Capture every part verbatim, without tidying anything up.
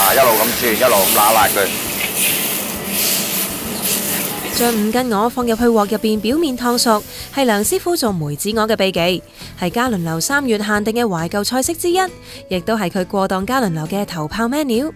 啊，一路咁轉，一路咁揦辣佢。 將五斤鵝放入去鑊入邊，表面燙熟，係梁師傅做梅子鵝嘅秘技，係嘉麟樓三月限定嘅懷舊菜式之一，亦都係佢過檔嘉麟樓嘅頭炮 menu。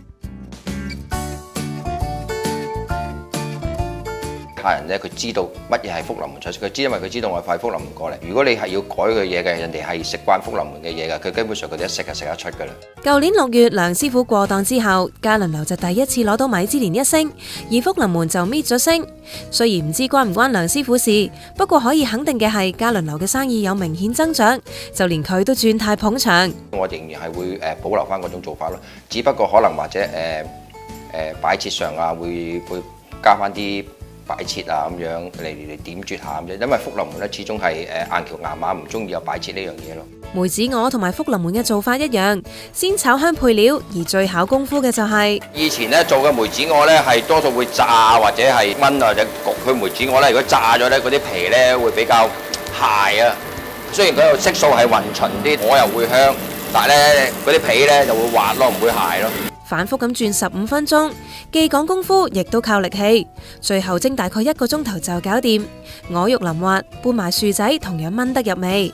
客人咧，佢知道乜嘢係福臨門菜式，佢知，因為佢知道我係快福臨門過嚟。如果你係要改佢嘢嘅，人哋係食慣福臨門嘅嘢嘅，佢基本上佢哋一食就食得出㗎啦。 舊年六月，梁師傅過檔之後，嘉麟樓就第一次攞到米芝蓮一星，而福臨門就搣咗星。雖然唔知關唔關梁師傅事，不過可以肯定嘅係嘉麟樓嘅生意有明顯增長，就連佢都轉態捧場。 我仍然係會誒保留翻嗰種做法咯，只不過可能或者誒誒擺設上啊，會會加翻啲擺設啊咁樣嚟嚟點綴下咁啫，因為福臨門咧始終係誒硬橋硬馬，唔中意有擺設呢樣嘢咯。 梅子鵝同埋福臨門嘅做法一樣，先炒香配料，而最考功夫嘅就係、是、 以前咧做嘅梅子鵝咧係多數會炸或者係燜或者焗佢梅子鵝咧，如果炸咗咧嗰啲皮咧會比較鞋啊。雖然佢個色素係勻勻啲，鵝又會香，但係咧嗰啲皮咧就會滑咯，唔會鞋咯。 反覆咁轉十五分鐘，既講功夫，亦都靠力氣。最後蒸大概一個鐘頭就搞掂，鵝肉淋滑，拌埋薯仔，同樣炆得入味。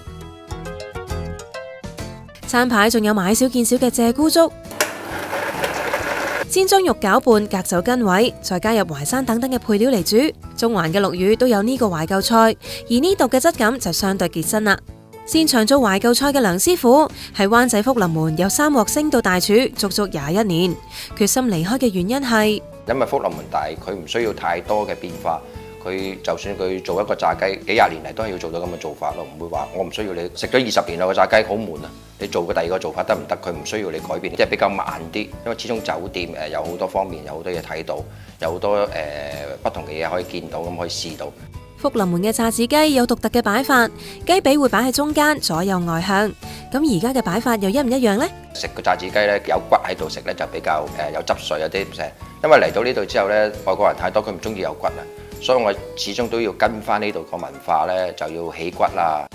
餐牌仲有買少見少嘅鷓鴣粥，先將肉攪拌，隔走筋位，再加入淮山等等嘅配料嚟煮。中環嘅陸羽都有呢個懷舊菜，而呢度嘅質感就相對結身啦。擅長做懷舊菜嘅梁師傅喺灣仔福臨門由三鑊升到大廚，足足廿一年。決心離開嘅原因係因為福臨門大，佢唔需要太多嘅變化。佢就算佢做一個炸雞，幾廿年嚟都係要做到咁嘅做法咯，唔會話我唔需要你食咗二十年啦個炸雞好悶啊！你做個第二個做法得唔得？佢唔需要你改變，即係比較慢啲。因為始終酒店誒有好多方面，有好多嘢睇到，有好多誒、呃、不同嘅嘢可以見到，咁可以試到。 福臨門嘅炸子雞有獨特嘅擺法，雞髀會擺喺中間，左右外向。咁而家嘅擺法又一唔一樣呢？ 食個炸子雞咧有骨喺度食咧就比較誒有汁水有啲誒，因為嚟到呢度之後咧外國人太多，佢唔中意有骨啊，所以我始終都要跟翻呢度個文化咧，就要起骨啦。